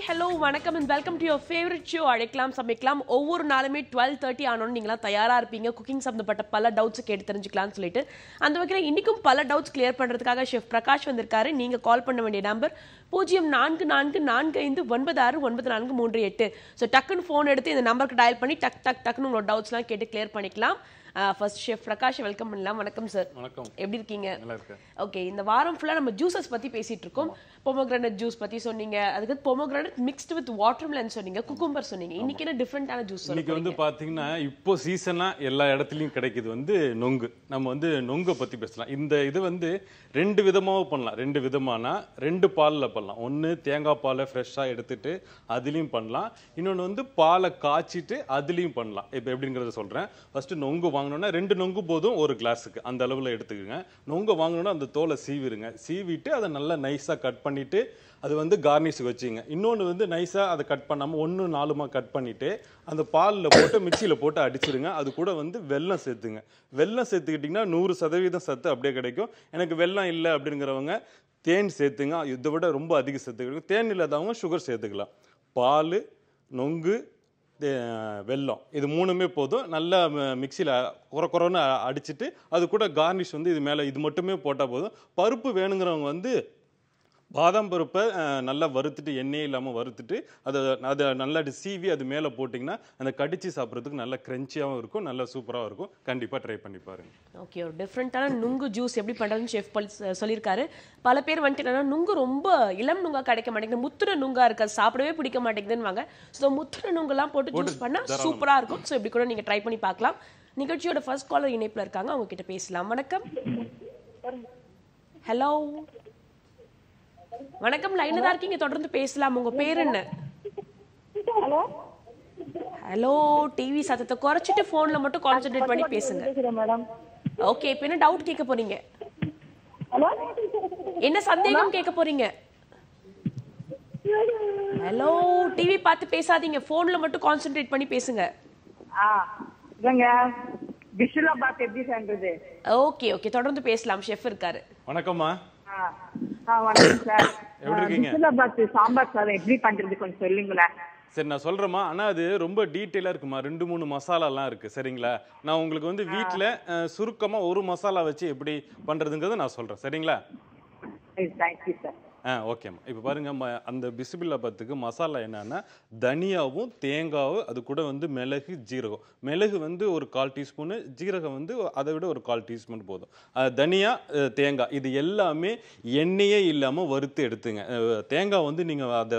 hello, வணக்கம் and welcome to your favorite show அழைக்கலாம் சமைக்கலாம். ஒவ்வொரு நாளுமே 12:30 ஆனோன்னு நீங்களாம் தயாரா இருப்பீங்க குக்கிங் சம்பந்தப்பட்ட பல டவுட்ஸ் கேட்டு தெரிஞ்சுக்கலாம்னு சொல்லிட்டு அந்த வகையில் இன்னைக்கும் பல டவுட்ஸ் கிளியர் பண்றதுக்காக ஷெஃப் பிரகாஷ் வந்திருக்காரு. நீங்க கால் பண்ண வேண்டிய நம்பர் 044445969438. ஸோ டக்குன்னு ஃபோன் எடுத்து இந்த நம்பருக்கு டயல் பண்ணி டக்குன்னு உங்களோட டவுட்ஸ்லாம் கேட்டு கிளியர் பண்ணிக்கலாம். ஃபர்ஸ்ட் ஷெஃப் பிரகாஷ் வெல்கம் பண்ணலாம். வணக்கம் சார். வணக்கம். எப்படி இருக்கீங்க? நல்லா இருக்கேன். ஓகே, இந்த வாரம் ஃபுல்லா நம்ம ஜூஸஸ் பத்தி பேசிட்டு இருக்கோம். பொமோகிரானட் ஜூஸ் பத்தி சொன்னீங்க, அதுக்கு பொமோகிரானட் மிக்ஸ்டு வித் வாட்டர்மெலன் சொன்னீங்க, குக்கும்பர் சொன்னீங்க. இன்னைக்கு என்ன டிஃபரெண்டான ஜூஸ் சொல்லுங்க? இன்னைக்கு வந்து பாத்தீங்கன்னா இப்போ சீசனா எல்லா இடத்துலயும் கிடைக்குது வந்து நொங்கு. நம்ம வந்து நொங்கை பத்தி பேசலாம். இந்த இது வந்து ரெண்டு விதமாவும் பண்ணலாம். ரெண்டு விதமானா ரெண்டு பால்ல பண்ணலாம். ஒன்னு தேங்காய் பாலை ஃப்ரெஷ்ஷா எடுத்துட்டு அதுலயும் பண்ணலாம். இன்னொன்னு வந்து பாலை காய்ச்சிட்டு அதுலயும் பண்ணலாம். இப்போ எப்படிங்கறத சொல்றேன். ஃபர்ஸ்ட் நொங்கு வாங்கணும்னா ரெண்டு நொங்கு போதும் ஒரு கிளாஸுக்கு, அந்த அளவுல எடுத்துக்கோங்க. நொங்கு வாங்கணும்னா அந்த தோலை சீவிடுங்க. சீவிட்டு அதை நல்லா நைஸா கட் பண்ணிட்டு அது வந்து கார்னிஷுக்கு வச்சுங்க. இன்னொன்று வந்து நைஸாக அதை கட் பண்ணாமல் 1/4 கட் பண்ணிவிட்டு அந்த பாலில் போட்டு மிக்சியில் போட்டு அடிச்சிடுங்க. அது கூட வந்து வெல்லம் சேர்த்துங்க. வெல்லம் சேர்த்துக்கிட்டிங்கன்னா 100% சத்து அப்படியே கிடைக்கும். எனக்கு வெல்லம் இல்லை அப்படிங்கிறவங்க தேன் சேர்த்துங்க. இதை விட ரொம்ப அதிக சத்து கிடைக்கும். தேன் இல்லாதவங்க சுகர் சேர்த்துக்கலாம். பால், நொங்கு, வெல்லம் இது மூணுமே போதும். நல்லா மிக்சியில் குறன்னு அடிச்சுட்டு அது கூட கார்னிஷ் வந்து இது மேலே இது மட்டுமே போட்டால் போதும். பருப்பு வேணுங்கிறவங்க வந்து பாதாம் பருப்பை நல்லா வறுத்துட்டு எண்ணெயே இல்லாமல் வறுத்துட்டு அதை நல்லா சீவி அது மேலே போட்டிங்கன்னா அந்த கடிச்சு சாப்பிட்றதுக்கு நல்லா கிரன்ச்சியாகவும் இருக்கும், நல்லா சூப்பராகவும் இருக்கும். கண்டிப்பாக ட்ரை பண்ணி பாருங்க. ஓகே, ஒரு டிஃப்ரெண்ட்டான நுங்கு ஜூஸ் எப்படி பண்ணுறதுன்னு ஷெஃப் சொல்லியிருக்காரு. பல பேர் வந்துட்டு என்னன்னா நுங்கு ரொம்ப இளம் நுங்கா கிடைக்க மாட்டேங்குது, முத்துன நுங்கா இருக்காது, சாப்பிடவே பிடிக்க மாட்டேங்குதுன்னு வாங்க. ஸோ முத்துன நுங்கெல்லாம் போட்டு ஜூஸ் பண்ணால் சூப்பராக இருக்கும். ஸோ இப்படி கூட நீங்கள் ட்ரை பண்ணி பார்க்கலாம். நிகழ்ச்சியோட ஃபர்ஸ்ட் காலர் இணைப்பில் இருக்காங்க, அவங்க கிட்ட பேசலாம். வணக்கம். ஹலோ வணக்கம், லைன்ல தான் இருக்கீங்க, தொடர்ந்து பேசலாம். உங்க பேர் என்ன? ஹலோ, டிவி சத்தத்தை குறைச்சிட்டு போன்ல மட்டும் கான்சென்ட்ரேட் பண்ணி பேசுங்க. ஓகே, இப்போ என்ன டவுட் கேட்க போறீங்க? என்ன சந்தேகம் கேட்க போறீங்க? ஹலோ, டிவி பார்த்து பேசாதீங்க, போன்ல மட்டும் கான்சென்ட்ரேட் பண்ணி பேசுங்க. ஓகே ஓகே, தொடர்ந்து பேசலாம். ஷெஃப் இருக்காரு. வணக்கம்மா. வணக்கம் சார். எப்படி இருக்கீங்க? சாம்பார் சாதம் எப்படி பண்றது கொஞ்சம் சொல்லுங்களேன். சரி, நான் சொல்றேம்மா. ஆனா அது ரொம்ப டீட்டெயிலா இருக்குமா. 2-3 மசாலாலாம் இருக்கு. சரிங்களா? நான் உங்களுக்கு வந்து வீட்டுல சுருக்கமா ஒரு மசாலா வச்சு எப்படி பண்றதுங்கிறத நான் சொல்றேன். சரிங்களா? Thank you sir. ஓகேம்மா. இப்போ பாருங்க, அந்த பிசிபில்லாபாத்துக்கு மசாலா என்னன்னா தனியாவும் தேங்காவும், அது கூட வந்து மிளகு, ஜீரகம். மிளகு வந்து ஒரு 1/4 டீஸ்பூனு, ஜீரகம் வந்து அதை விட ஒரு 1/4 டீஸ்பூன் போதும். தனியா, தேங்காய் இது எல்லாமே எண்ணெயே இல்லாமல் வறுத்து எடுத்துங்க. தேங்காய் வந்து நீங்கள் அதை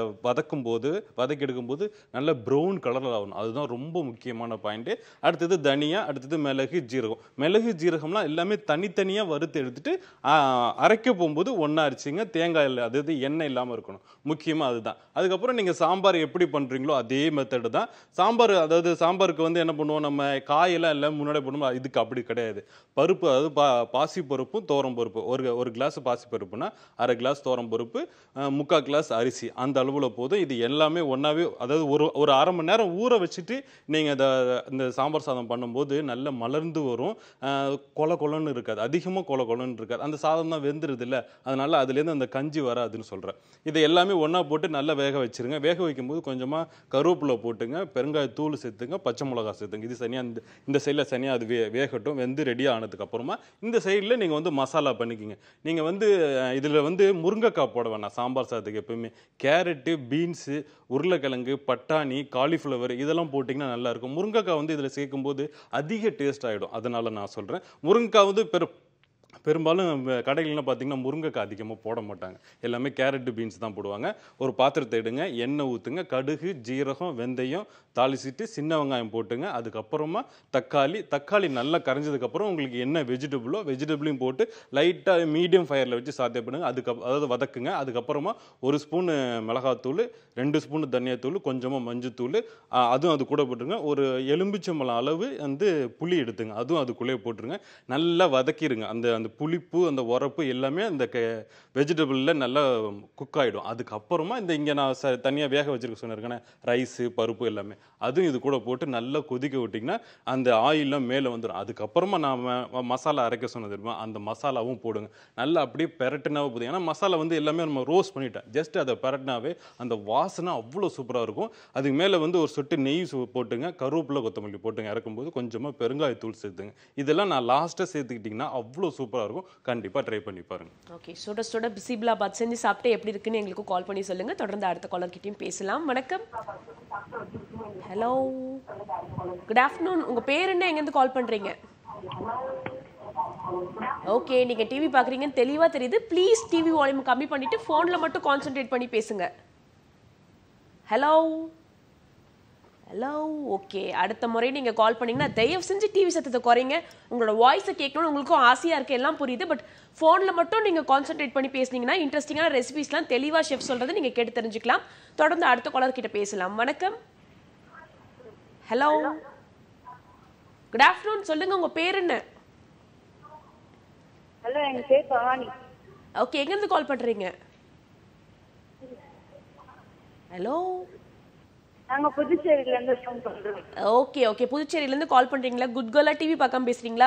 வதக்கி எடுக்கும்போது நல்ல ப்ரௌன் கலரில் ஆகணும். அதுதான் ரொம்ப முக்கியமான பாயிண்ட்டு. அடுத்தது தனியா, அடுத்தது மிளகு, ஜீரகம். மிளகு ஜீரகம்லாம் எல்லாமே தனித்தனியாக வறுத்து எடுத்துட்டு அரைக்க போகும்போது ஒன்றா அரைச்சிங்க. தேங்காய் இல்லை, அதாவது எண்ணெய் இல்லாமல் இருக்கணும், முக்கியமாக அதுதான். அதுக்கப்புறம் நீங்கள் சாம்பார் எப்படி பண்ணுறீங்களோ அதே மெத்தடு தான். சாம்பார், அதாவது சாம்பாருக்கு வந்து என்ன பண்ணுவோம், நம்ம காயெல்லாம் இல்லை முன்னாடி பண்ணுவோம். இதுக்கு அப்படி கிடையாது. பருப்பு, அதாவது பாசி பருப்பும் தோரம் பருப்பு, ஒரு கிளாஸ் பாசி பருப்புனா 1/2 கிளாஸ் தோரம் பருப்பு, 3/4 கிளாஸ் அரிசி, அந்த அளவில் போதும். இது எல்லாமே ஒன்றாவே, அதாவது ஒரு அரை மணி நேரம் ஊற வச்சுட்டு நீங்கள் இந்த சாம்பார் சாதம் பண்ணும்போது நல்ல மலர்ந்து வரும். கொலன்னு இருக்காது, அதிகமாக கொலன்னு இருக்காது. அந்த சாதம் தான் வெந்துருது இல்லை, அதனால அதுலேருந்து அந்த கஞ்சி வராதுன்னு சொல்கிறேன். இதை எல்லாமே ஒன்றா போட்டு நல்லா வேக வச்சிருங்க. வேக வைக்கும்போது கொஞ்சமாக கருவேப்பிலை போட்டுங்க, பெருங்காயத்தூள் சேர்த்துங்க, பச்சை மிளகா சேர்த்துங்க. இது சனியாக இந்த சைடில் சனியாக அது வேகட்டும். வெந்து ரெடியாக ஆனதுக்கு அப்புறமா இந்த சைடில் நீங்கள் வந்து மசாலா பண்ணிக்கிங்க. நீங்கள் வந்து இதில் வந்து முருங்கைக்காய் போட வேணாம் சாம்பார் சாதத்துக்கு. எப்பவுமே கேரட்டு, பீன்ஸு, உருளைக்கிழங்கு, பட்டாணி, காலிஃப்ளவர் இதெல்லாம் போட்டிங்கன்னா நல்லாயிருக்கும். முருங்கைக்காய் வந்து இதில் சேர்க்கும்போது அதிக டேஸ்ட் ஆகிடும். அதனால் நான் சொல்கிறேன். முருங்கைக்காய் வந்து பெரும்பாலும் கடைகள்லாம் பார்த்தீங்கன்னா முருங்கைக்காய் அதிகமாக போட மாட்டாங்க. எல்லாமே கேரட்டு, பீன்ஸ் தான் போடுவாங்க. ஒரு பாத்திரத்தை எடுங்க, எண்ணெய் ஊற்றுங்க, கடுகு, ஜீரகம், வெந்தயம் தாளிச்சிட்டு சின்ன வெங்காயம் போட்டுங்க. அதுக்கப்புறமா தக்காளி நல்லா கரைஞ்சதுக்கப்புறம் உங்களுக்கு என்ன வெஜிடபிளையும் போட்டு லைட்டாக மீடியம் ஃபயரில் வச்சு சாத்தியப்படுங்க. அதாவது வதக்குங்க. அதுக்கப்புறமா 1 ஸ்பூன் மிளகாத்தூள், 2 ஸ்பூன் தனியாத்தூள், கொஞ்சமாக மஞ்சத்தூள், அதுவும் அது கூட போட்டுருங்க. ஒரு எலும்பிச்சம்பழம் அளவு வந்து புளி எடுத்துங்க, அதுவும் அதுக்குள்ளேயே போட்டுருங்க. நல்லா வதக்கிடுங்க. அந்த புளிப்பு அந்த உரப்பு எல்லாமே அந்த வெஜிடபிளில் நல்லா குக் ஆகிடும். அதுக்கப்புறமா இந்த இங்கே நான் தனியாக வேக வச்சிருக்க சொன்னிருக்கேன் ரைஸு பருப்பு எல்லாமே அதுவும் இது கூட போட்டு நல்லா கொதிக்க விட்டிங்கன்னா அந்த ஆயிலாம் மேலே வந்துடும். அதுக்கப்புறமா நான் மசாலா அரைக்க சொன்னது தெரியுமா, அந்த மசாலாவும் போடுங்க. நல்லா அப்படியே பெரட்டினாவே போதும். ஏன்னா மசாலா வந்து எல்லாமே நம்ம ரோஸ்ட் பண்ணிட்டேன், ஜஸ்ட் அதை பெரட்டினாவே அந்த வாசனை அவ்வளோ சூப்பராக இருக்கும். அதுக்கு மேலே வந்து ஒரு சொட்டு நெய் போட்டுங்க, கருவேப்பிலை கொத்தமல்லி போட்டுங்க, இறக்கும்போது கொஞ்சமாக பெருங்காயத்தூள் சேர்த்துங்க. இதெல்லாம் நான் லாஸ்ட்டாக சேர்த்துக்கிட்டிங்கன்னா அவ்வளோ சூப்பராக இருக்கும். கண்டிப்பாக ட்ரை பண்ணி பாருங்க. ஓகே, சுட சுட பிசிபிளாபாத் செஞ்சு சாப்பிட்டு எப்படி இருக்குன்னு எங்களுக்கு கால் பண்ணி சொல்லுங்க. தொடர்ந்து அடுத்த காலர் கிட்டயும் பேசலாம். வணக்கம். Hello, good afternoon. உங்க பேர் என்ன, எங்கேருந்து கால் பண்றீங்க? ஓகே, நீங்க டிவி பாக்குறீங்கன்னு தெளிவா தெரியுது. ப்ளீஸ் டிவி வால்யூம் கம்மி பண்ணிட்டு போன்ல மட்டும் கான்சென்ட்ரேட் பண்ணி பேசுங்க. Hello hello. ஓகே, அடுத்த முறை நீங்க கால் பண்ணீங்கன்னா தயவு செஞ்சு டிவி சத்தத்தை குறைங்க. உங்களோட வாய்ஸை கேட்கணும்னு உங்களுக்கும் ஆசையா இருக்கு, எல்லாம் புரியுது. பட் போன்ல மட்டும் நீங்க கான்சென்ட்ரேட் பண்ணி பேசுனீங்கன்னா இன்ட்ரெஸ்டிங்கான ரெசிபிஸ்லாம் தெளிவா ஷெஃப் சொல்றதை நீங்க கேட்டு தெரிஞ்சுக்கலாம். தொடர்ந்து அடுத்த காலர் கிட்ட பேசலாம். வணக்கம். Hello, good afternoon. சொல்லுங்க, உங்க பேர் என்ன? ஹலோ, எங்க பேர் பவானி. ஓகே, எங்க இருந்து கால் பண்றீங்க? ஹலோ. நாங்க புதுச்சேரியில இருந்து ஃபோன் பண்றோம். ஓகே ஓகே, புதுச்சேரியில இருந்து கால் பண்றீங்களா? குட் கேர்லா டிவி பார்க்காம பேசுறீங்களா?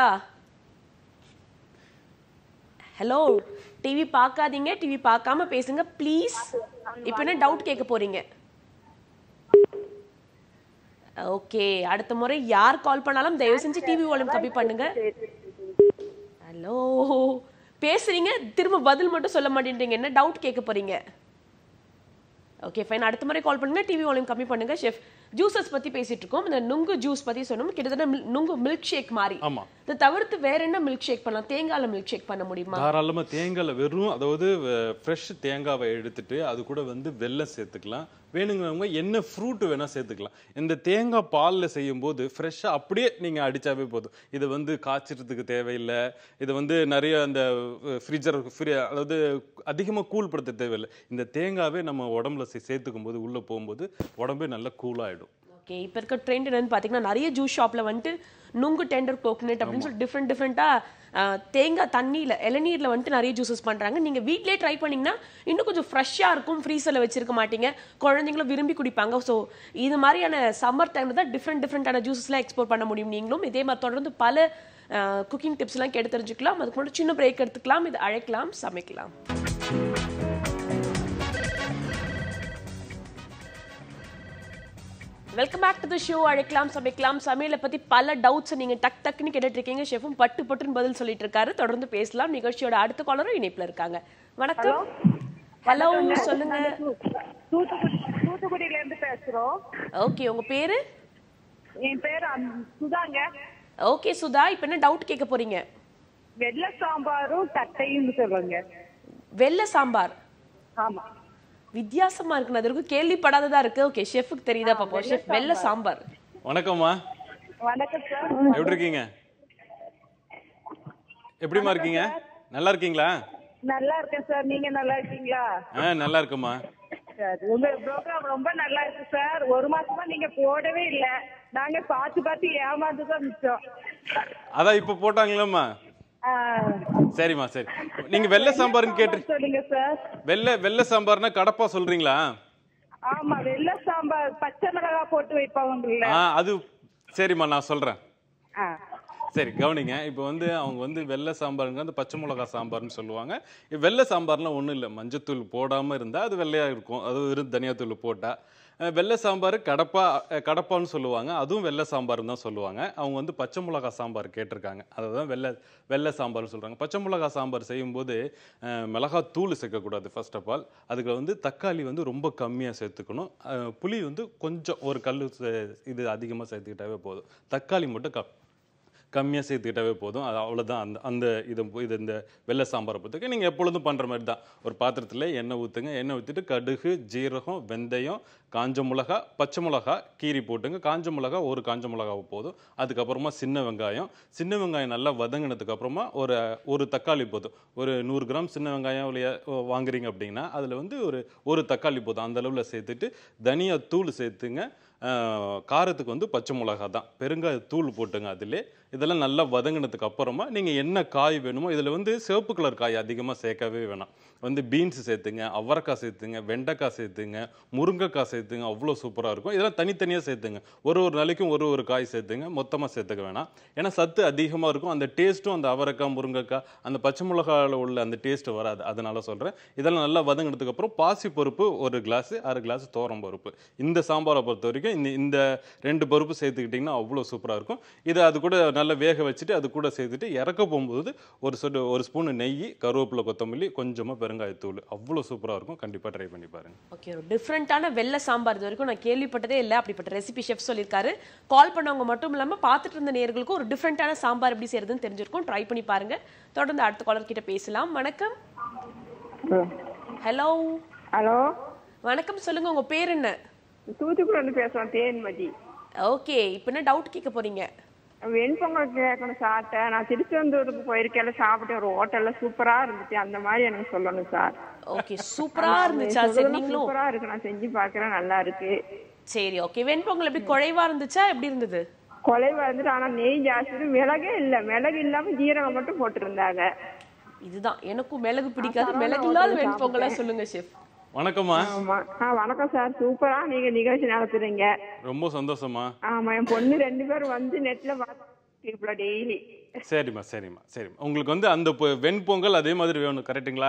ஹலோ, டிவி பார்க்காதீங்க, டிவி பார்க்காம பேசுங்க ப்ளீஸ். இப்போ என்ன டவுட் கேட்க போறீங்க? ஓகே, அடுத்த முறை யார் கால் பண்ணாலும் தயவு செஞ்சு டிவி வால்யூம் கம்மி பண்ணுங்க. ஹலோ, பேசுறீங்க, திரும்ப பதில் மட்டும் சொல்ல மாட்டேன்றீங்க. என்ன டவுட் கேட்க போறீங்க? ஓகே ஃபைன், அடுத்த முறை கால் பண்ணுங்க, டிவி வால்யூம் கம்மி பண்ணுங்க. ஷெஃப் ஜூஸஸ் பத்தி பேசிட்டு இருக்கோம். இந்த நுங்கு ஜூஸ் பத்தி சொன்னோம். கிட்டத்தட்ட நுங்கு மில்க் ஷேக் மாதிரி. ஆமா, இதை தவிர்த்து வேற என்ன மில்க் ஷேக் பண்ணலாம்? தேங்காயில மில்க் ஷேக் பண்ண முடியுமா? தாராளமா தேங்காயில வெறும், அதாவது ஃப்ரெஷ் தேங்காவை எடுத்துட்டு அது கூட வந்து வெல்லம் சேர்த்துக்கலாம். வேணுங்கிறவங்க என்ன ஃப்ரூட் வேணா சேர்த்துக்கலாம். இந்த தேங்காய் பாலில் செய்யும் போது ஃப்ரெஷ்ஷாக அப்படியே நீங்க அடிச்சாவே போதும். இதை வந்து காய்ச்சறதுக்கு தேவையில்லை. இதை வந்து நிறைய அந்த அதாவது அதிகமாக கூல்படுத்த தேவையில்லை. இந்த தேங்காவே நம்ம உடம்புல சேர்த்துக்கும் போது உள்ள போகும்போது உடம்பே நல்லா கூலாயிடும். ஓகே, இப்போ இருக்க ட்ரெண்ட் என்னன்னு பார்த்தீங்கன்னா நிறைய ஜூஸ் ஷாப்பில் வந்துட்டு நுங்கு டெண்டர் கோகனட் அப்படின்னு சொல்லி டிஃப்ரெண்ட்டாக தேங்காய் தண்ணியில் இளநீரில் வந்துட்டு நிறைய ஜூஸஸ் பண்ணுறாங்க. நீங்கள் வீட்டிலே ட்ரை பண்ணிங்கன்னா இன்னும் கொஞ்சம் ஃப்ரெஷ்ஷாக இருக்கும். ஃப்ரீசரில் வச்சிருக்க மாட்டீங்க, குழந்தைங்களும் விரும்பி குடிப்பாங்க. ஸோ இது மாதிரியான சம்மர் டைமில் தான் டிஃப்ரெண்டான ஜூஸஸ்லாம் எக்ஸ்போர்ட் பண்ண முடியும். நீங்களும் இதே மாதிரி தொடர்ந்து பல குக்கிங் டிப்ஸ்லாம் கேட்டு தெரிஞ்சுக்கலாம். அதுக்கு முன்னாடி சின்ன பிரேக் எடுத்துக்கலாம். இது அழைக்கலாம், சமைக்கலாம். Welcome back to the show. அழைக்கலாம், சமைக்கலாம். சமையலை பத்தி பல டவுட்ஸ் நீங்க டக்குன்னு கேட்டுட்டு இருக்கீங்க. ஷெஃபும் பட்டுன்னு பதில் சொல்லிட்டு இருக்காரு. தொடர்ந்து பேசலாம். நிகழ்ச்சியோட அடுத்த காலரும் இணைப்புல இருக்காங்க. வணக்கம். ஹலோ, சொல்லுங்க. தூத்துக்குடியில இருந்து பேசுறோம். ஓகே, உங்க பேரு? என் பேரு சுதாங்க. ஓகே சுதா, இப்ப என்ன டவுட் கேட்க போறீங்க? வெள்ளை சாம்பாரும் தட்டையும் சொல்லுங்க. வெள்ளை சாம்பார்? ஆமா, வித்தியாசமா இருக்கு, அது இருக்கும் கேள்விப்படாததா இருக்கு. ஓகே, ஷெஃப்க்கு தெரியுதா பாப்போம். ஷெஃப், வெள்ளை சாம்பார். வணக்கம்மா. வணக்கம் சார். எப்படி இருக்கீங்க? எப்படிமா இருக்கீங்க? நல்லா இருக்கீங்களா? நல்லா இருக்கேன் சார், நீங்க நல்லா இருக்கீங்களா? நல்லா இருக்குமா. உங்க ப்ரோக்ராம் ரொம்ப நல்லா இருக்கு சார். ஒரு மாசமா நீங்க போடவே இல்ல, நாங்க பார்த்து ஏமாந்துதான் மிச்சோம். அதான் இப்ப போட்டாங்களேம்மா. சரிம்மா, சரி. நீங்க வெள்ளை சாம்பார்னு கேட்டு சொல்லுங்க சார். வெள்ளை சாம்பார்னா கடப்பா சொல்றீங்களா? ஆமா, வெள்ளை சாம்பார் பச்சை மிளகாய் போட்டு வைப்பாங்க. அது சரிம்மா, நான் சொல்றேன். சரி, கவனிங்க. இப்போ வந்து அவங்க வந்து வெள்ளை சாம்பாருங்க அந்த பச்சை மிளகா சாம்பார்னு சொல்லுவாங்க. வெள்ளை சாம்பார்லாம் ஒன்றும் இல்லை, மஞ்சத்தூள் போடாமல் இருந்தால் அது வெள்ளையாக இருக்கும். அது வெறும் தனியாத்தூள் போட்டால். வெள்ளை சாம்பார் கடப்பான்னு சொல்லுவாங்க, அதுவும் வெள்ளை சாம்பார்னு தான் சொல்லுவாங்க. அவங்க வந்து பச்சை மிளகா சாம்பார் கேட்டிருக்காங்க, அதை தான் வெள்ளை சாம்பார்னு சொல்கிறாங்க. பச்சை மிளகா சாம்பார் செய்யும்போது மிளகாத்தூள் சேர்க்கக்கூடாது ஃபர்ஸ்ட் ஆஃப் ஆல். அதுக்கு வந்து தக்காளி வந்து ரொம்ப கம்மியாக சேர்த்துக்கணும். புளி வந்து கொஞ்சம் ஒரு கல் இது அதிகமாக சேர்த்துக்கிட்டாவே போதும். தக்காளி மட்டும் கம்மியாக சேர்த்துக்கிட்டாவே போதும். அது அவ்வளோதான். அந்த இந்த வெள்ளை சாம்பாரை பொறுத்தவரைக்கும் நீங்கள் எப்பொழுதும் பண்ணுற மாதிரி தான். ஒரு பாத்திரத்தில் எண்ணெய் ஊற்றுங்க. எண்ணெய் ஊற்றிட்டு கடுகு, ஜீரகம், வெந்தயம், காஞ்ச மிளகா, பச்சை மிளகா கீரி போட்டுங்க. காஞ்ச மிளகா ஒரு காஞ்ச மிளகாவை போதும். அதுக்கப்புறமா சின்ன வெங்காயம் நல்லா வதங்கினதுக்கப்புறமா ஒரு தக்காளி போதும். ஒரு 100 கிராம் சின்ன வெங்காயம் வாங்குறீங்க அப்படின்னா அதில் வந்து ஒரு தக்காளி போதும். அந்த அளவில் சேர்த்துட்டு தனியா தூள் சேர்த்துங்க. காரத்துக்கு வந்து பச்சை மிளகா தான், பெருங்காய தூள் போட்டுங்க அதிலே. இதெல்லாம் நல்லா வதங்கினதுக்கு அப்புறமா நீங்கள் என்ன காய் வேணுமோ, இதில் வந்து சிவப்பு கலர் காய் அதிகமாக சேர்க்கவே வேணாம். வந்து பீன்ஸ் சேர்த்துங்க, அவரைக்காய் சேர்த்துங்க, வெண்டைக்காய் சேர்த்துங்க, முருங்கைக்காய் சேர்த்துங்க, அவ்வளோ சூப்பராக இருக்கும். இதெல்லாம் தனித்தனியாக சேர்த்துங்க. ஒரு நாளைக்கும் ஒரு காய் சேர்த்துங்க, மொத்தமாக சேர்த்துக்க வேணாம். ஏன்னா சத்து அதிகமாக இருக்கும். அந்த டேஸ்ட்டும் அந்த அவரைக்காய், முருங்கைக்காய், அந்த பச்சை மிளகாயில் உள்ள அந்த டேஸ்ட் வராது. அதனால சொல்கிறேன். இதெல்லாம் நல்லா வதங்கினதுக்கு அப்புறம் பாசி பருப்பு 1 கிளாஸ், 1/2 கிளாஸ் துவரம் பருப்பு. இந்த சாம்பாரை பொறுத்த வரைக்கும் இந்த 2 பருப்பு சேர்த்துக்கிட்டிங்கன்னா அவ்வளோ சூப்பராக இருக்கும். இதை அது கூட நல்லா வேக வச்சுட்டு அது கூட சேர்த்துட்டு இறக்க போகும்போது ஒரு ஸ்பூன் நெய், கருவேப்பிலை, கொத்தமல்லி, கொஞ்சமாக பெருங்காயத்தூள், அவ்வளோ சூப்பராக இருக்கும். கண்டிப்பாக ட்ரை பண்ணி பாருங்க. ஓகே, ஒரு டிஃப்ரெண்டான வெள்ளை சாம்பார் இது வரைக்கும் நான் கேள்விப்பட்டதே இல்லை. அப்படிப்பட்ட ரெசிபி ஷெஃப் சொல்லியிருக்காரு. கால் பண்ணவங்க மட்டும் இல்லாமல் பார்த்துட்டு இருந்த நேயர்களுக்கும் ஒரு டிஃப்ரெண்டான சாம்பார் எப்படி செய்யறதுன்னு தெரிஞ்சிருக்கும். ட்ரை பண்ணி பாருங்க. தொடர்ந்து அடுத்த காலர் கிட்ட பேசலாம். வணக்கம். ஹலோ. ஹலோ, வணக்கம், சொல்லுங்க, உங்க பேர் என்ன? தூத்துக்குடி வந்து பேசுறோம், தேன்மதி. ஓகே, இப்போ என்ன டவுட் கேட்க போறீங்க? வெண்பொங்கல் கேட்கணும் சாப்பிட்டேன். நான் திருச்செந்தூருக்கு போயிருக்கேன், சாப்பிட்டேன். ஒரு ஹோட்டல்ல சூப்பரா இருந்துச்சு. அந்த மாதிரி எனக்கு சொல்லணும் சார். ஓகே, சூப்பரா இருந்துச்சா? சரி, நீங்களும் சூப்பரா இருக்கு, நான் செஞ்சு பாக்குறேன், நல்லா இருக்கு. சரி, ஓகே. வெண்பொங்கல் எப்படி குழைவா இருந்துச்சா, எப்படி இருந்தது? கொலைவா இருந்துட்டு, ஆனா நெய் ஜாஸ்தி, மிளகே இல்ல. மிளகு இல்லாம ஜீரகம் மட்டும் போட்டிருந்தாங்க. இதுதான் எனக்கும் மிளகு பிடிக்காது. மிளகு இல்லாத வெண்பொங்கலா சொல்லுங்க ஷெஃப். வணக்கம்மா. ஆமா, வணக்கம் சார். சூப்பரா நீங்க நிகழ்ச்சி நடத்துறீங்க. ரொம்ப சந்தோஷமா. ஆமா, என் பொண்ணு 2 பேரும் வந்து நெட்ல பார்த்து டெய்லி. சரிம்மா. உங்களுக்கு வந்து அந்த வெண்பொங்கல் அதே மாதிரி வேணும், கரெக்டுங்களா?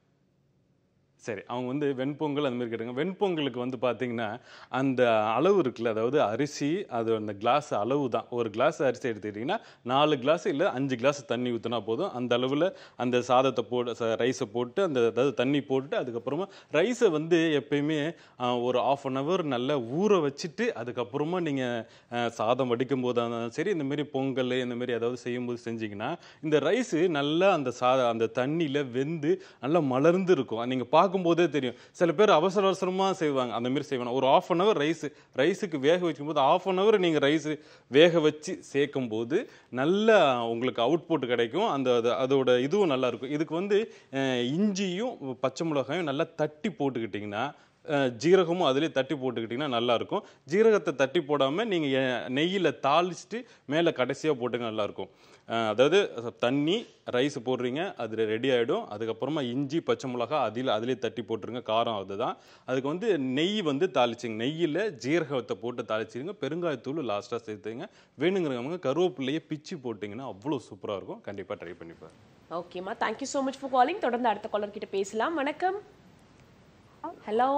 சரி, அவங்க வந்து வெண்பொங்கல் அந்த மாதிரி கேட்டுங்க. வெண்பொங்கலுக்கு வந்து பார்த்தீங்கன்னா அந்த அளவு இருக்குல்ல, அதாவது அரிசி, அது அந்த கிளாஸ் அளவு தான். 1 கிளாஸ் அரிசி எடுத்துக்கிட்டிங்கன்னா 4 கிளாஸ் இல்லை 5 கிளாஸ் தண்ணி ஊற்றினா போதும். அந்த அளவில் அந்த சாதத்தை ரைஸை போட்டு அதாவது தண்ணி போட்டு, அதுக்கப்புறமா ரைஸை வந்து எப்பயுமே ஒரு 1/2 hour நல்லா ஊற வச்சுட்டு அதுக்கப்புறமா நீங்கள் சாதம் வடிக்கும் போதாக இருந்தாலும் சரி, இந்தமாரி பொங்கல் இந்தமாரி ஏதாவது செய்யும்போது செஞ்சிங்கன்னா இந்த ரைஸு நல்லா அந்த தண்ணியில் வெந்து நல்லா மலர்ந்து இருக்கும். நீங்கள் பார்க்கும்போதே தெரியும். சில பேர் அவசரமாக செய்வாங்க, அந்த மாதிரி செய்வாங்க. ஒரு 1/2 hour ரைஸுக்கு வேக வைக்கும்போது 1/2 hour நீங்கள் ரைஸு வேக வச்சு சேர்க்கும் போது நல்ல உங்களுக்கு அவுட்புட் கிடைக்கும். அதோட இதுவும் நல்லா இருக்கும். இதுக்கு வந்து இஞ்சியும் பச்சை மிளகாயும் நல்லா தட்டி போட்டுக்கிட்டிங்கன்னா, ஜீரகமும் அதிலே தட்டி போட்டுக்கிட்டிங்கன்னா நல்லாயிருக்கும். ஜீரகத்தை தட்டி போடாமல் நீங்கள் நெய்யில் தாளிச்சுட்டு மேலே கடைசியாக போட்டுங்க, நல்லாயிருக்கும். அதாவது தண்ணி ரைஸ் போடுறீங்க, அது ரெடி ஆகிடும். அதுக்கப்புறமா இஞ்சி பச்சை மிளகா அதிலே தட்டி போட்டுருங்க, காரம் அதுதான். அதுக்கு வந்து நெய் வந்து தாளிச்சிங்க, நெய்யில் ஜீரகத்தை போட்டு தாளிச்சிருங்க, பெருங்காயத்தூள் லாஸ்ட்டாக சேர்த்துங்க. வேணுங்கிறவங்க கருவேப்பிள்ளையே பிச்சு போட்டிங்கன்னா அவ்வளோ சூப்பராக இருக்கும். கண்டிப்பாக ட்ரை பண்ணிப்பாரு. ஓகேம்மா, thank you so much for calling. தொடர்ந்து அடுத்த காலர் கிட்ட பேசலாம். வணக்கம். ஹலோ.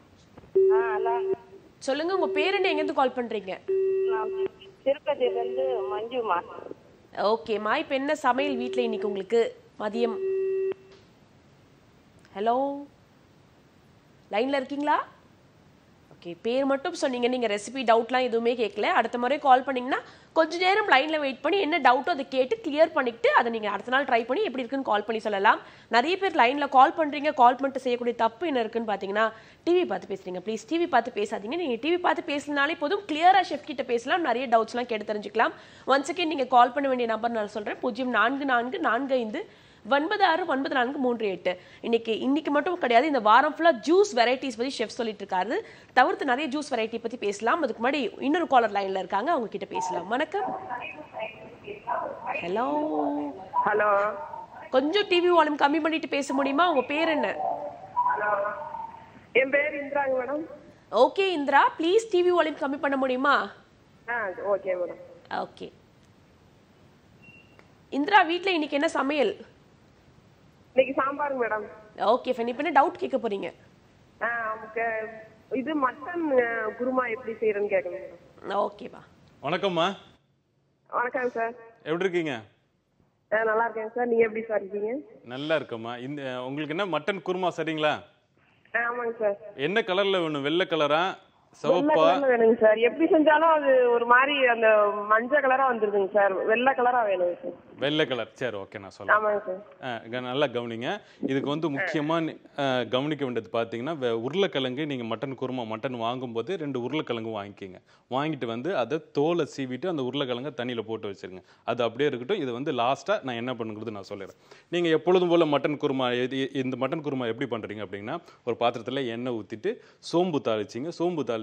சொல்லுங்க, உங்க பேர் என்ன, எங்கேருந்து கால் பண்றீங்க? திருப்பதியில இருந்து மஞ்சுமா. ஓகேம்மா, இப்போ என்ன சமையல் வீட்டில் இன்னைக்கு உங்களுக்கு மதியம்? ஹலோ, லைன்ல இருக்கீங்களா? ஓகே, பேர் மட்டும் சொன்னீங்க, நீங்கள் ரெசிபி டவுட்லாம் எதுவுமே கேட்கல. அடுத்த முறை கால் பண்ணிங்கன்னா கொஞ்சம் நேரம் லைனில் வெயிட் பண்ணி என்ன டவுட்டோ அதை கேட்டு கிளியர் பண்ணிவிட்டு அதை நீங்கள் அடுத்த நாள் ட்ரை பண்ணி எப்படி இருக்குன்னு கால் பண்ணி சொல்லலாம். நிறைய பேர் லைனில் கால் பண்ணுறீங்க. கால் பண்ணிட்டு செய்யக்கூடிய தப்பு என்ன இருக்குன்னு பார்த்தீங்கன்னா, டிவி பார்த்து பேசுகிறீங்க. ப்ளீஸ் டிவி பார்த்து பேசாதீங்க. நீங்கள் டிவி பார்த்து பேசினாலே போதும், கிளியராக ஷெஃப் கிட்ட பேசலாம், நிறைய டவுட்ஸ்லாம் கேட்டு தெரிஞ்சுக்கலாம். ஒன்ஸ் அகேன் நீங்கள் கால் பண்ண வேண்டிய நம்பர் நான் சொல்கிறேன், 044445969438. இன்னைக்கு மட்டும் கிடையாது, இந்த வாரம் ஃபுல்லாக ஜூஸ் வெரைட்டிஸ் பற்றி ஷெஃப் சொல்லிட்டு இருக்காரு. தவிர்த்து நிறைய ஜூஸ் வெரைட்டி பற்றி பேசலாம். அதுக்கு முன்னாடி இன்னொரு காலர் லைனில் இருக்காங்க, அவங்க கிட்ட பேசலாம். வணக்கம். ஹலோ. ஹலோ, கொஞ்சம் டிவி வால்யூம் கம்மி பண்ணிட்டு பேச முடியுமா? உங்க பேர் என்ன? என் பேர் இந்திராங்க madam. Okay Indira, please TV volume கம்மி பண்ண முடியுமா? Okay madam. ஓகே இந்திரா, வீட்டில் இன்னைக்கு என்ன சமையல்? இன்னைக்கு சாம்பார் மேடம். Okay fine. இப்போ என்ன டவுட் கேட்க போறீங்க? இது மட்டன் குருமா எப்படி செய்யறேன்னு கேட்கணும் மேடம். ஓகேவா. வணக்கம்மா. வணக்கம் சார். எப்படி இருக்கீங்க? நல்லா இருக்கேன் சார். நீங்க எப்படி சார் இருக்கீங்க? நல்லா இருக்கம்மா. உங்களுக்கு என்ன மட்டன் குருமா சரிங்களா? ஆமாங்க சார். என்ன கலர்ல வேணும்? வெள்ளை கலரா சிவப்பா? வேணுங்க சார். எப்படி செஞ்சாலும் அது ஒரு மாதிரி அந்த மஞ்சள் கலரா வந்துருதுங்க சார். வெள்ளை கலரா வேணுங்க சார். வெள்ளை கலர். சரி, ஓகே, நான் சொல்றேன். ஆமாங்க சார். நல்லா கவனிங்க. இதுக்கு வந்து முக்கியமா கவனிக்க வேண்டியது பார்த்தீங்கன்னா, உருளைக்கிழங்கு நீங்கள் மட்டன் வாங்கும்போது 2 உருளைக்கிழங்கு வாங்கிக்கிங்க. வாங்கிட்டு வந்து அதை தோலை சீவிட்டு அந்த உருளைக்கிழங்கை தண்ணியில் போட்டு வச்சிருங்க. அது அப்படியே இருக்கட்டும். இது வந்து லாஸ்ட்டாக நான் என்ன பண்ணுங்கிறது நான் சொல்லிடுறேன். நீங்கள் எப்பொழுதும் போல் மட்டன் குருமா இந்த மட்டன் குருமா எப்படி பண்ணுறீங்க அப்படின்னா, ஒரு பாத்திரத்தில் எண்ணெய் ஊற்றிட்டு சோம்பு தாளிச்சிங்க. சோம்பு தாளிச்சு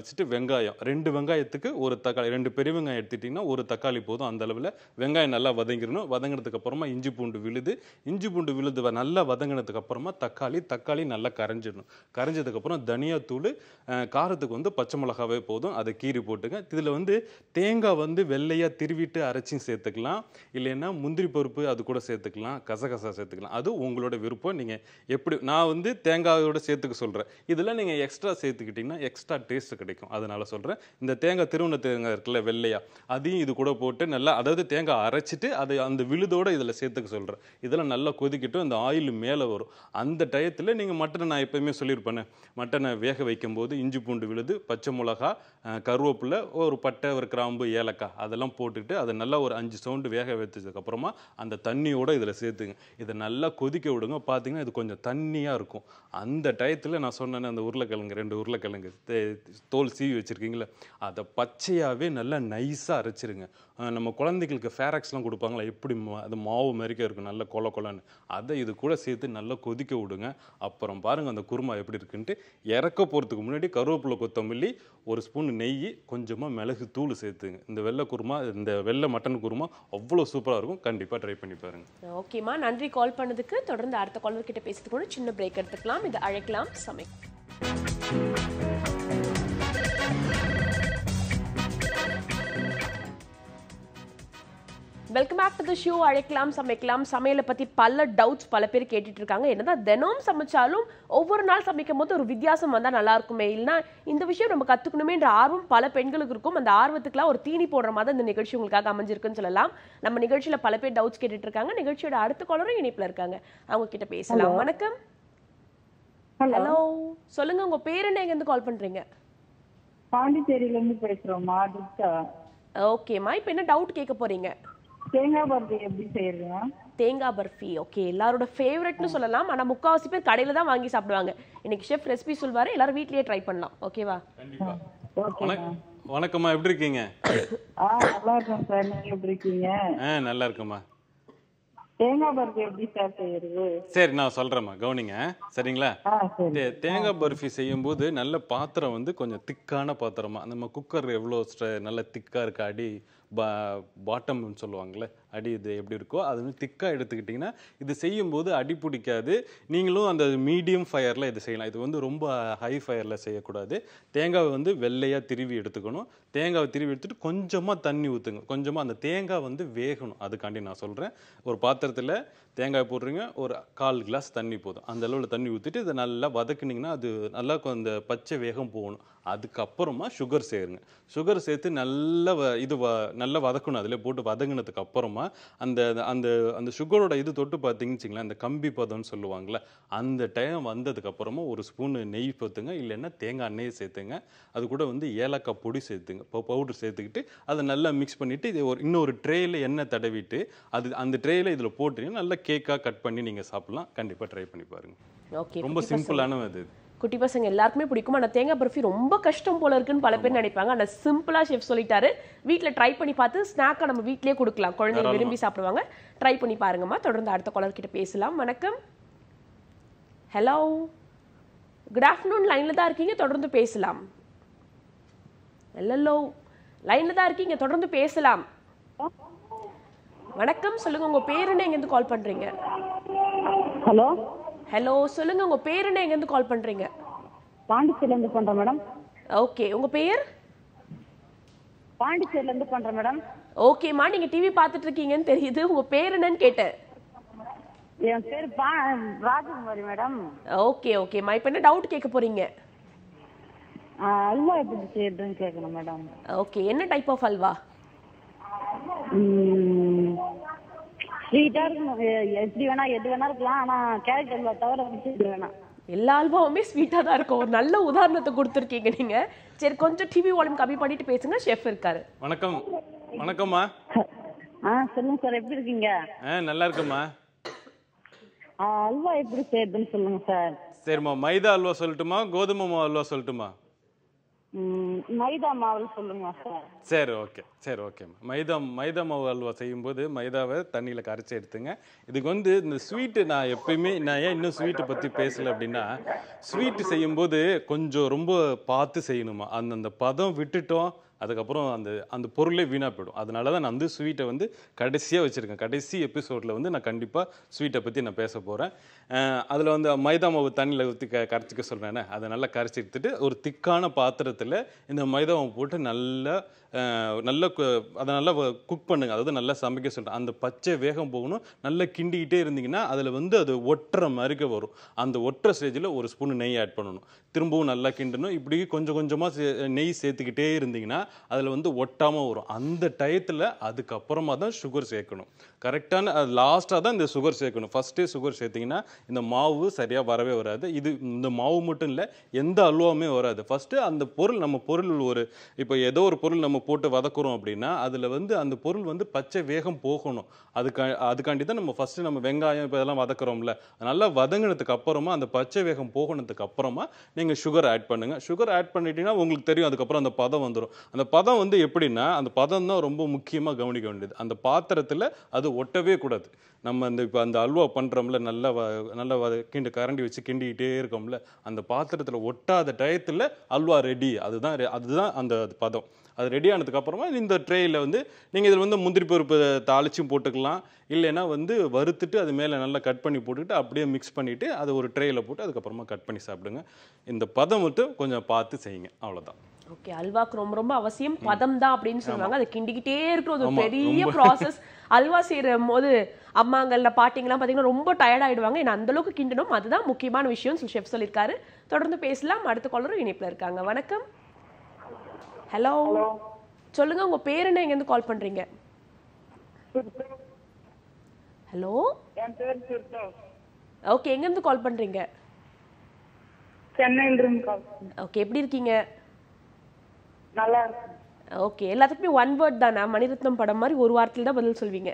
தாளிச்சிட்டு வெங்காயம் 2 வெங்காயத்துக்கு ஒரு தக்காளி, 2 பெரிய வெங்காயம் எடுத்துட்டிங்கன்னா ஒரு தக்காளி போதும். அந்த அளவில் வெங்காயம் நல்லா வதங்கிடணும். வதங்கினதுக்கு அப்புறமா இஞ்சி பூண்டு விழுது நல்லா வதங்கினதுக்கு அப்புறமா தக்காளி நல்லா கரைஞ்சிடணும். கரைஞ்சதுக்கப்புறம் தனியாத்தூள், காரத்துக்கு வந்து பச்சை மிளகாவே போதும், அதை கீறி போட்டுங்க. இதில் வந்து தேங்காய் வந்து வெள்ளையாக திருவிட்டு அரைச்சியும் சேர்த்துக்கலாம், இல்லைன்னா முந்திரி பருப்பு அது கூட சேர்த்துக்கலாம், கசகசா சேர்த்துக்கலாம். அது உங்களோட விருப்பம். நீங்கள் எப்படி, நான் வந்து தேங்காயோட சேர்த்துக்க சொல்கிறேன். இதில் நீங்கள் எக்ஸ்ட்ரா சேர்த்துக்கிட்டிங்கன்னா எக்ஸ்ட்ரா டேஸ்ட் கிடைக்கும். அதனால சொல்கிறேன். இந்த தேங்காய் திருவண்ண தேங்காய் இருக்குல்ல வெள்ளையா, அதையும் இது கூட போட்டு நல்லா, அதாவது தேங்காய் அரைச்சிட்டு அதை அந்த விழுதோட இதில் சேர்த்துக்க சொல்கிறேன். இதெல்லாம் நல்லா கொதிக்கட்டும், அந்த ஆயில் மேலே வரும். அந்த டயத்தில் நீங்கள் மட்டனை, நான் எப்போயுமே சொல்லியிருப்பேன், மட்டனை வேக வைக்கும்போது இஞ்சி பூண்டு விழுது, பச்சை மிளகா, கருவேப்பிலை, ஒரு பட்டை, ஒரு கிராம்பு, ஏலக்காய் அதெல்லாம் போட்டுட்டு அதை நல்லா ஒரு 5 சவுண்டு வேக வச்சதுக்கப்புறமா அந்த தண்ணியோடு இதில் சேர்த்துங்க. இதை நல்லா கொதிக்க விடுங்க. பார்த்தீங்கன்னா இது கொஞ்சம் தண்ணியாக இருக்கும். அந்த டயத்தில் நான் சொன்னேன், அந்த உருளைக்கிழங்கு 2 உருளைக்கிழங்கு தோல் சீவி வச்சுருக்கீங்களே, அதை பச்சையாகவே நல்லா நைஸாக அரைச்சிருங்க. நம்ம குழந்தைகளுக்கு ஃபேராக்ஸ்லாம் கொடுப்பாங்களா, எப்படி அது மாவு மாதிரிக்கே இருக்கும், நல்ல கொலன்னு, அதை இது கூட சேர்த்து நல்லா கொதிக்க விடுங்க. அப்புறம் பாருங்கள் அந்த குருமா எப்படி இருக்குன்ட்டு. இறக்க போகிறதுக்கு முன்னாடி கருவேப்பிலை, கொத்தமல்லி, 1 ஸ்பூன் நெய், கொஞ்சமாக மிளகு தூள் சேர்த்துங்க. இந்த வெள்ளை மட்டன் குருமா அவ்வளோ சூப்பராக இருக்கும். கண்டிப்பாக ட்ரை பண்ணி பாருங்க. ஓகேம்மா, நன்றி கால் பண்ணதுக்கு. தொடர்ந்து அடுத்த காலர் கிட்ட பேசுறதுக்கு கூட சின்ன பிரேக் எடுத்துக்கலாம். இது அழைக்கலாம் சமைக்கலாம். Welcome back to the show. அழைக்கலாம் சமைக்கலாம். சமையலை பற்றி பல டவுட்ஸ் பல பேர் கேட்டுட்டு இருக்காங்க. என்னதான் தினம் சமைச்சாலும் ஒவ்வொரு நாள் சமைக்கும் போது ஒரு வித்தியாசம் வந்தால் நல்லா இருக்குமே, இல்லைன்னா இந்த விஷயம் நம்ம கற்றுக்கணுமேன்ற ஆர்வம் பல பெண்களுக்கு இருக்கும். அந்த ஆர்வத்துக்குலாம் ஒரு தீனி போடுற மாதிரி இந்த நிகழ்ச்சி உங்களுக்காக அமைஞ்சிருக்குன்னு சொல்லலாம். நம்ம நிகழ்ச்சியில் பல பேர் டவுட்ஸ் கேட்டுட்டு இருக்காங்க. நிகழ்ச்சியோட அடுத்த காலரும் இணைப்பில் இருக்காங்க, அவங்க கிட்ட பேசலாம். வணக்கம். ஹலோ, சொல்லுங்க, உங்க பேர் என்ன, எங்க இருந்து கால் பண்றீங்க? பாண்டிச்சேரியில இருந்து பேசுறோம்மா. ஓகேம்மா, இப்போ என்ன டவுட் கேட்க போறீங்க? தேங்காய் பர்ஃபி எப்படி செய்யறீங்க? தேங்காய் பர்ஃபி ஓகே, எல்லாரோட ஃபேவரட்னு சொல்லலாம். ஆனா முக்காவாசி பேர் கடையில தான் வாங்கி சாப்பிடுவாங்க. இன்னைக்கு ஷெஃப் ரெசிபி சொல்வாரு, எல்லாரும் வீட்லயே ட்ரை பண்ணலாம். ஓகேவா? வணக்கம்மா, எப்படி இருக்கீங்க? நல்லா இருக்கேன் சார், நீங்க எப்படி இருக்கீங்க? நல்லா இருக்குமா. தேங்காய் பர்ஃபி எப்படி சார் செய்யறது? சரி, நான் சொல்றேம்மா, கவனிங்க. சரிங்களா? தேங்காய் பர்ஃபி செய்யும் போது நல்ல பாத்திரம் வந்து கொஞ்சம் திக்கான பாத்திரமா, நம்ம குக்கர் எவ்வளோ நல்ல திக்கா இருக்கு, அடி பாட்டம்னு சொல்லுவாங்கள்ல, அடி இது எப்படி இருக்கோ அது வந்து திக்காக எடுத்துக்கிட்டிங்கன்னா இது செய்யும்போது அடி பிடிக்காது. நீங்களும் அந்த மீடியம் ஃபயரில் இது செய்யலாம். இது வந்து ரொம்ப ஹை ஃபயரில் செய்யக்கூடாது. தேங்காவை வந்து வெள்ளையாக திருவி எடுத்துக்கணும். தேங்காவை திருவி எடுத்துகிட்டு கொஞ்சமாக தண்ணி ஊற்றுங்க. கொஞ்சமாக அந்த தேங்காய் வந்து வேகணும். அதுக்காண்டி நான் சொல்கிறேன். ஒரு பாத்திரத்தில் தேங்காய் போடுறீங்க, ஒரு 1/4 கிளாஸ் தண்ணி போதும். அந்த அளவில் தண்ணி ஊற்றிட்டு இதை நல்லா வதக்குனிங்கன்னா அது நல்லா அந்த பச்சை வேகம் போகணும். அதுக்கப்புறமா சுகர் சேருங்க. சுகர் சேர்த்து நல்லா நல்லா வதக்கணும். அதில் போட்டு வதங்கினதுக்கு அப்புறமா அந்த அந்த அந்த சுகரோட இது தொட்டு பார்த்தீங்கன்னு வச்சுங்களேன், அந்த கம்பி பதம்னு சொல்லுவாங்கள்ல, அந்த டைம் வந்ததுக்கப்புறமா 1 ஸ்பூன் நெய் ஊற்றுங்க, இல்லைன்னா தேங்காய் எண்ணெயை சேர்த்துங்க. அது கூட வந்து ஏலக்காய் பொடி சேர்த்துங்க, பவுடர் சேர்த்துக்கிட்டு அதை நல்லா மிக்ஸ் பண்ணிவிட்டு இது இன்னொரு ட்ரேயில் எண்ணெய் தடவிட்டு அந்த ட்ரேயில் இதில் போட்டு நல்லா கேக்காக கட் பண்ணி நீங்கள் சாப்பிட்லாம். கண்டிப்பாக ட்ரை பண்ணி பாருங்கள். ஓகே, ரொம்ப சிம்பிளான அது. குட்டி பசங்க எல்லாருக்குமே பிடிக்கும். ஆனால் தேங்காய் பர்ஃபி ரொம்ப கஷ்டம் போல இருக்குன்னு பல பேர் நினைப்பாங்க. ஆனால் சிம்பிளாக ஷெஃப் சொல்லிட்டாரு. வீட்டில் ட்ரை பண்ணி பார்த்து ஸ்நாக்காக நம்ம வீட்லேயே கொடுக்கலாம். குழந்தைங்க விரும்பி சாப்பிடுவாங்க. ட்ரை பண்ணி பாருங்கம்மா. தொடர்ந்து அடுத்த காலர் கிட்ட பேசலாம். வணக்கம். Hello, good afternoon. லைனில் தான் இருக்கீங்க, தொடர்ந்து பேசலாம். ஹலோ, லைனில் தான் இருக்கீங்க, தொடர்ந்து பேசலாம். வணக்கம், சொல்லுங்க, உங்க பேர் என்ன, எங்கேருந்து கால் பண்றீங்க? ஹலோ ஹலோ, சொல்லுங்க, உங்க பேர் என்ன, எங்கேருந்து கால் பண்றீங்க? பாண்டிச்சேரியில இருந்து பண்றேன் மேடம். ஓகே, உங்க பேர்? பாண்டிச்சேரியில இருந்து பண்றேன் மேடம். ஓகேம்மா, நீங்க டிவி பார்த்துட்டு இருக்கீங்கன்னு தெரியுது. உங்க பேர் என்னன்னு கேட்டேன். என் பேர் ராஜகுமாரி மேடம். ஓகே ஓகேம்மா, இப்போ என்ன டவுட் கேட்க போறீங்க? அல்வா எப்படி செய்யறதுன்னு கேட்கணும் மேடம். ஓகே, என்ன டைப் ஆஃப் அல்வா? ஸ்வீட்டா இருக்கும், எப்படி வேணா எது வேணா இருக்கலாம். ஆனா கேரட் அல்வா தவிர வேணாம். எல்லா அல்வாவுமே ஸ்வீட்டாக தான் இருக்கும். ஒரு நல்ல உதாரணத்தை கொடுத்துருக்கீங்க நீங்க. சரி, கொஞ்சம் டிவி வால்யூம் கம்மி பண்ணிட்டு பேசுங்க, ஷெஃப் இருக்காரு. வணக்கம். வணக்கம்மா. சொல்லுங்க சார், எப்படி இருக்கீங்க? நல்லா இருக்குமா. அல்வா எப்படி செய்யறதுன்னு சொல்லுங்க சார். சரிம்மா, மைதா அல்வா சொல்லட்டுமா, கோதுமை மாவு அல்வா சொல்லட்டுமா? மைதா மாவு சொல்லுங்க சார். சரி ஓகே, சரி ஓகேம்மா. மைதா மாவு அல்வா செய்யும்போது மைதாவை தண்ணியில் கரைச்சி எடுத்துங்க. இதுக்கு வந்து இந்த ஸ்வீட்டு நான் எப்பயுமே நான் ஏன் இன்னும் ஸ்வீட்டை பற்றி பேசலை அப்படின்னா, ஸ்வீட்டு செய்யும்போது கொஞ்சம் ரொம்ப பார்த்து செய்யணுமா. அந்த பதம் விட்டுட்டோம் அதுக்கப்புறம் அந்த பொருளே வீணாக போயிடும். அதனால தான் நான் வந்து ஸ்வீட்டை வந்து கடைசியாக வச்சுருக்கேன். கடைசி எபிசோடில் வந்து நான் கண்டிப்பாக ஸ்வீட்டை பற்றி நான் பேச போகிறேன். அதில் வந்து மைதா மாவு தண்ணியில் ஊற்றி கரைச்சிக்க சொல்கிறேனே, அதை நல்லா கரைச்சி எடுத்துட்டு ஒரு திக்கான பாத்திரத்தில் இந்த மைதா மாவு போட்டு நல்லா அதை நல்லா குக் பண்ணுங்க. அதாவது நல்லா சமைக்க சொல்கிறேன். அந்த பச்சை வேகம் போகணும். நல்லா கிண்டிக்கிட்டே இருந்தீங்கன்னா அதில் வந்து அது ஒட்டுற மாதிரிக்க வரும். அந்த ஒட்டுற ஸ்டேஜில் ஒரு ஸ்பூன் நெய் ஆட் பண்ணணும். திரும்பவும் நல்லா கிண்டணும். இப்படி கொஞ்சம் கொஞ்சமாக நெய் சேர்த்துக்கிட்டே இருந்தீங்கன்னா அதில் வந்து ஒட்டாமல் வரும். அந்த டயத்தில் அதுக்கப்புறமா தான் சுகர் சேர்க்கணும். கரெக்டான லாஸ்ட்டாக தான் இந்த சுகர் சேர்க்கணும். ஃபஸ்ட்டே சுகர் சேர்த்திங்கன்னா இந்த மாவு சரியாக வரவே வராது. இந்த மாவு மட்டும் இல்லை, எந்த அல்வாவுமே வராது. ஃபஸ்ட்டு அந்த பொருள் நம்ம பொருள் இப்போ ஏதோ ஒரு பொருள் நம்ம போட்டு வதக்குறோம் அப்படின்னா அதில் வந்து அந்த பொருள் வந்து பச்சை வேகம் போகணும். அதுக்காண்டி தான் நம்ம ஃபஸ்ட்டு நம்ம வெங்காயம் இப்போ இதெல்லாம் வதக்குறோம்ல, நல்லா வதங்கினதுக்கு அப்புறமா அந்த பச்சை வேகம் போகணுதுக்கு அப்புறமா நீங்கள் சுகர் ஆட் பண்ணுங்கள். சுகர் ஆட் பண்ணிட்டீங்கன்னா உங்களுக்கு தெரியும் அதுக்கப்புறம் அந்த பதம் வந்துடும். அந்த பதம் வந்து எப்படின்னா, அந்த பதம் தான் ரொம்ப முக்கியமாக கவனிக்க வேண்டியது. அந்த பாத்திரத்தில் அது ஒட்டவே கூடாது. நம்ம இப்போ அந்த அல்வா பண்ணுறோம்ல, நல்லா கரண்டி வச்சு கிண்டிக்கிட்டே இருக்கோம்ல, அந்த பாத்திரத்தில் ஒட்டாத டயத்தில் அல்வா ரெடி. அதுதான் அந்த பதம். அது ரெடி ஆனதுக்கப்புறமா இந்த ட்ரேயில் வந்து நீங்கள் இதில் வந்து முந்திரி பருப்பு தாளிச்சும் போட்டுக்கலாம். இல்லைன்னா வந்து வறுத்துட்டு அது மேலே நல்லா கட் பண்ணி போட்டுக்கிட்டு அப்படியே மிக்ஸ் பண்ணிவிட்டு அதை ஒரு ட்ரேயில் போட்டு அதுக்கப்புறமா கட் பண்ணி சாப்பிடுங்க. இந்த பதம் மட்டும் கொஞ்சம் பார்த்து செய்யுங்க, அவ்வளோதான். ஓகே, அல்வாக்கு ரொம்ப ரொம்ப அவசியம் பதம் தான் அப்படின்னு சொல்லுவாங்க. அதை கிண்டிக்கிட்டே இருக்கிற ஒரு பெரிய ப்ராசஸ். அல்வா செய்யற போது அம்மாங்கள்ல பாட்டிங்கெல்லாம் பார்த்தீங்கன்னா ரொம்ப டயர்ட் ஆயிடுவாங்க. ஏன்னா அந்த அளவுக்கு கிண்டணும், அதுதான் முக்கியமான விஷயம் ஷெஃப் சொல்லியிருக்காரு. தொடர்ந்து பேசலாம். அடுத்த காலரும் இணைப்பில் இருக்காங்க. வணக்கம். ஹலோ, சொல்லுங்க, உங்க பேர் என்ன, எங்க இருந்து கால் பண்றீங்க? ஹலோ, ஓகே, எங்க இருந்து கால் பண்றீங்க? சென்னையில இருந்து கால். ஓகே, எப்படி இருக்கீங்க? நல்லா இருக்கு. ஓகே, எல்லாத்துக்குமே ஒன் வேர்ட் தானா? மணிரத்னம் படம் மாதிரி ஒரு வார்த்தையில தான் பதில் சொல்வீங்க.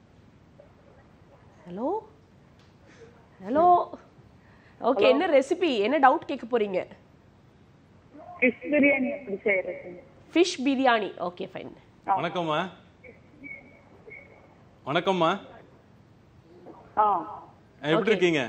ஹலோ ஹலோ, ஓகே, என்ன ரெசிபி, என்ன டவுட் கேட்க போறீங்க? ஃபிஷ் பிரியாணி எப்படி செய்யறது? Fish biryani, okay fine. வணக்கம்மா. வணக்கம்மா, எப்படி இருக்கீங்க?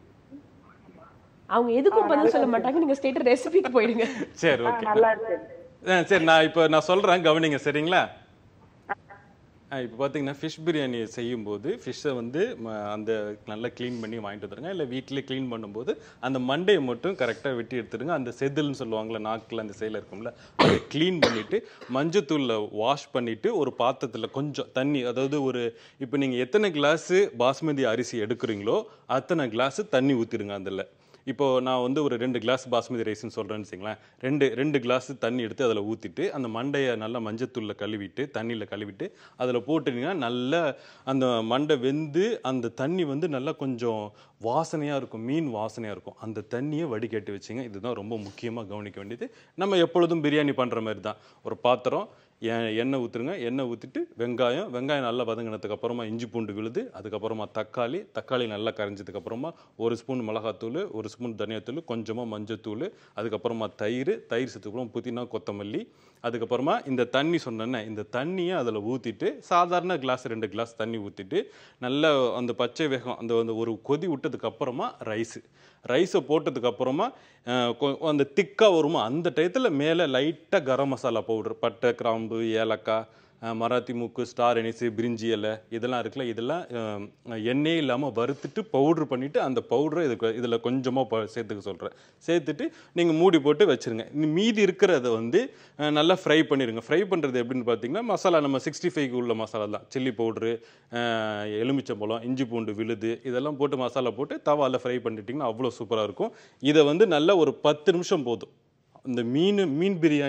அவங்க எதுக்கும் பதில் சொல்ல மாட்டாங்க, நீங்க ஸ்ட்ரெயிட்டா ரெசிபிக்கு போயிடுங்க. சரி ஓகே, நல்லா இருக்கு. சரி, நான் சொல்றேன், கவனிங்க, சரிங்களா? இப்போ பார்த்தீங்கன்னா ஃபிஷ் பிரியாணி செய்யும்போது ஃபிஷ்ஷை வந்து அந்த நல்லா க்ளீன் பண்ணி வாங்கிட்டு வந்துடுங்க. இல்லை வீட்டிலே க்ளீன் பண்ணும்போது அந்த மண்டையை மட்டும் கரெக்டாக வெட்டி எடுத்துடுங்க. அந்த செதில்னு சொல்லுவாங்களே, நாக்கில் அந்த செயல் இருக்கும்ல, அதை க்ளீன் பண்ணிவிட்டு மஞ்சத்தூளில் வாஷ் பண்ணிவிட்டு ஒரு பாத்திரத்தில் கொஞ்சம் தண்ணி, அதாவது இப்போ நீங்கள் எத்தனை கிளாஸு பாஸ்மதி அரிசி எடுக்கிறீங்களோ அத்தனை கிளாஸு தண்ணி ஊற்றிடுங்க. அதில் இப்போது நான் வந்து ஒரு 2 கிளாஸ் பாஸ்மதி ரைஸ்ன்னு சொல்கிறேன்னு வச்சுங்களேன். ரெண்டு கிளாஸ் தண்ணி எடுத்து அதில் ஊற்றிட்டு அந்த மண்டையை நல்லா மஞ்சத்தூளில் கழுவிட்டு தண்ணியில் கழுவிட்டு அதில் போட்டுட்டிங்கன்னா நல்லா அந்த மண்டை வெந்து அந்த தண்ணி வந்து நல்லா கொஞ்சம் வாசனையாக இருக்கும், மீன் வாசனையாக இருக்கும். அந்த தண்ணியை வடிகட்டி வச்சுங்க. இதுதான் ரொம்ப முக்கியமாக கவனிக்க வேண்டியது. நம்ம எப்பொழுதும் பிரியாணி பண்ணுற மாதிரி தான். ஒரு பாத்திரம், எண்ணெய் ஊற்றுருங்க. எண்ணெய் ஊற்றிட்டு வெங்காயம் நல்லா வதங்கினதுக்கு அப்புறமா இஞ்சி பூண்டு விழுது, அதுக்கப்புறமா தக்காளி நல்லா கரைஞ்சதுக்கப்புறமா 1 ஸ்பூன் மிளகாத்தூள், 1 ஸ்பூன் தனியாத்தூள், கொஞ்சமாக மஞ்சத்தூள், அதுக்கப்புறமா தயிர் சேர்த்துக்கப்புறம் புதினா கொத்தமல்லி, அதுக்கப்புறமா இந்த தண்ணி சொன்னேன்னே இந்த தண்ணியை அதில் ஊற்றிட்டு சாதாரண கிளாஸ் 2 கிளாஸ் தண்ணி ஊற்றிட்டு நல்லா அந்த பச்சை வேகம் அந்த ஒரு கொதி விட்டதுக்கப்புறமா ரைஸை போட்டதுக்கப்புறமா அந்த திக்காக வருமா அந்த டயத்தில் மேலே லைட்டாக கரம் மசாலா பவுடர், பட்டை, கிராம்பு, ஏலக்காய், மராத்தி மூக்கு, ஸ்டார் அனிஸு, பிரிஞ்சி இலை, இதெல்லாம் இருக்குல்ல, இதெல்லாம் எண்ணெயே இல்லாமல் வறுத்துட்டு பவுட்ரு பண்ணிவிட்டு அந்த பவுடரை இதில் கொஞ்சமாக சேர்த்துக்க சொல்கிறேன். சேர்த்துட்டு நீங்கள் மூடி போட்டு வச்சுருங்க. மீதி இருக்கிறத வந்து நல்லா ஃப்ரை பண்ணிடுங்க. ஃப்ரை பண்ணுறது எப்படின்னு பார்த்தீங்கன்னா, மசாலா நம்ம 65க்கு உள்ள மசாலா தான். சில்லி பவுட்ரு, எலுமிச்சம்பழம், இஞ்சி பூண்டு விழுது, இதெல்லாம் போட்டு மசாலா போட்டு தவாவில் ஃப்ரை பண்ணிட்டிங்கன்னா அவ்வளோ சூப்பராக இருக்கும். இதை வந்து நல்லா ஒரு 10 நிமிஷம் போதும். இந்த மீன் பிரியாணி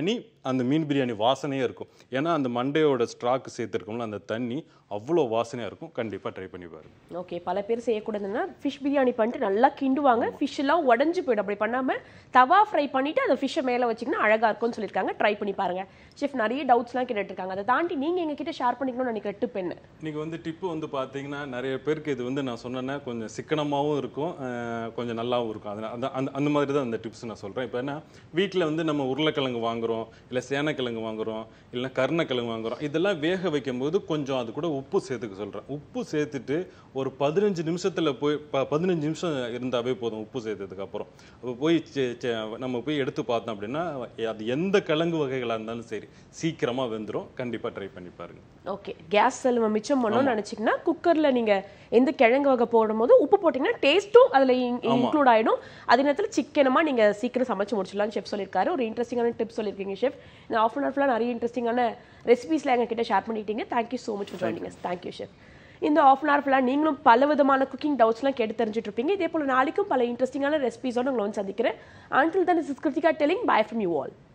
அந்த மீன் பிரியாணி வாசனையே இருக்கும். ஏன்னா அந்த மண்டையோட ஸ்டாக் சேர்த்துருக்கோம்ல அந்த தண்ணி அவ்வளோ வாசனையாக இருக்கும். கண்டிப்பாக ட்ரை பண்ணி பாருங்க. ஓகே, பல பேர் செய்யக்கூடாதுன்னா ஃபிஷ் பிரியாணி பண்ணிட்டு நல்லா கிண்டுவாங்க, ஃபிஷ் எல்லாம் உடஞ்சு போயிடும். அப்படி பண்ணாமல் தவா ஃப்ரை பண்ணிட்டு அந்த ஃபிஷ்ஷை மேலே வச்சிங்கன்னா அழகாக இருக்கும்னு சொல்லியிருக்காங்க. ட்ரை பண்ணி பாருங்க. ஷெஃப் நிறைய டவுட்ஸ்லாம் கேட்டுட்டு இருக்காங்க. அதை தாண்டி நீங்கள் எங்ககிட்ட ஷேர் பண்ணிக்கணும்னு நினைக்கிற டிப் என்ன? நீங்கள் வந்து டிப்பு வந்து பார்த்தீங்கன்னா நிறைய பேருக்கு இது வந்து நான் சொன்னேன்னா கொஞ்சம் சிக்கனமாகவும் இருக்கும், கொஞ்சம் நல்லாவும் இருக்கும். அதனால் அந்த மாதிரி தான் அந்த டிப்ஸ் நான் சொல்கிறேன். இப்போ என்ன வீட்டில் வந்து நம்ம உருளைக்கிழங்கு வாங்குகிறோம், இல்லை சேனக்கிழங்கு வாங்குகிறோம், இல்லைன்னா கருணக்கிழங்கு வாங்குகிறோம். இதெல்லாம் வேக வைக்கும்போது கொஞ்சம் அது கூட உப்பு சேர்த்துக்க சொல்கிறேன். உப்பு சேர்த்துட்டு ஒரு 15 நிமிஷத்தில் போய் 15 நிமிஷம் இருந்தாவே போதும். உப்பு சேர்த்ததுக்கு அப்புறம் அப்போ போய் நம்ம போய் எடுத்து பார்த்தோம் அப்படின்னா அது எந்த கிழங்கு வகைகளாக இருந்தாலும் சரி சீக்கிரமாக வெந்துடும். கண்டிப்பாக ட்ரை பண்ணி பாருங்க. ஓகே, கேஸ் செலவு மிச்சம் பண்ணணும்னு நினச்சிங்கன்னா குக்கரில் நீங்கள் எந்த கிழங்கு வகை போடும்போது உப்பு போட்டிங்கன்னா டேஸ்ட்டும் அதில் இன்க்ளூட் ஆகிடும். அதே நேரத்தில் சிக்கனமாக நீங்கள் சீக்கிரம் சமைச்சு முடிச்சிடலாம்னு ஷெஃப் சொல்லியிருக்காரு. ஒரு இன்ட்ரெஸ்டிங்கான டிப்ஸ் சொல்லியிருக்கீங்க ஷெஃப். இந்த ஆஃப் அன் ஹவர் ஃபுல்லாக நிறைய இன்ட்ரெஸ்டிங்கான ரெசிபீஸ்லாம் எங்ககிட்ட ஷேர் பண்ணிட்டீங்க. Thank you so much for joining us. Thank you chef. இந்த ஆஃப் அன் ஹவர் ஃபுல்லாக நீங்களும் பல விதமான குக்கிங் டவுட்ஸ்லாம் கேட்டு தெரிஞ்சுட்டு இருப்பீங்க. இதே போல் நாளைக்கும் பல இன்ட்ரெஸ்டிங்கான ரெசிபீஸோடு உங்களை வந்து சந்திக்கிறேன். Until then, this is Kritika telling bye from you all.